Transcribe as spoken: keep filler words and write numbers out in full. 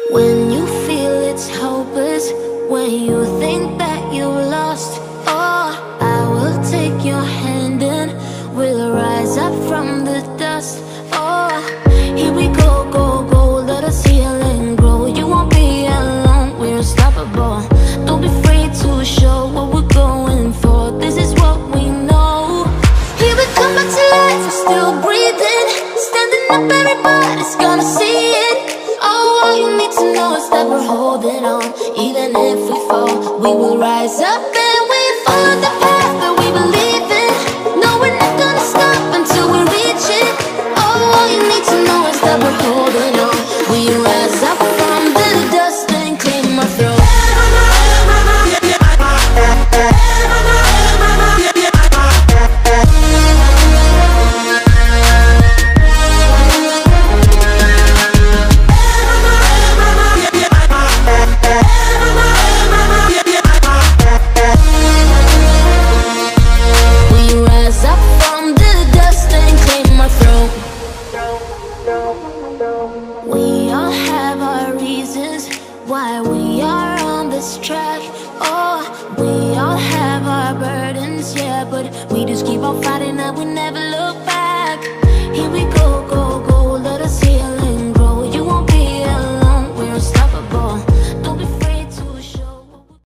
When you feel it's hopeless, when you think that you lost, oh, I will take your hand and we'll rise up from the dust. Oh, here we go, go, go, let us heal and grow. You won't be alone, we're unstoppable. Don't be afraid to show what we're going for. This is what we know. Here we come back to life, we're still breathing. Standing up, everybody's gonna see it. Oh, all you need to know is that we're holding on. Even if we fall, we will rise up and we follow the path that we believe in. No, we're not gonna stop until we reach it. Oh, all you need to know is that we're holding on. We rise up from the dust and claim our throne. We all have our reasons why we are on this track. Oh, we all have our burdens, yeah, but we just keep on fighting and we never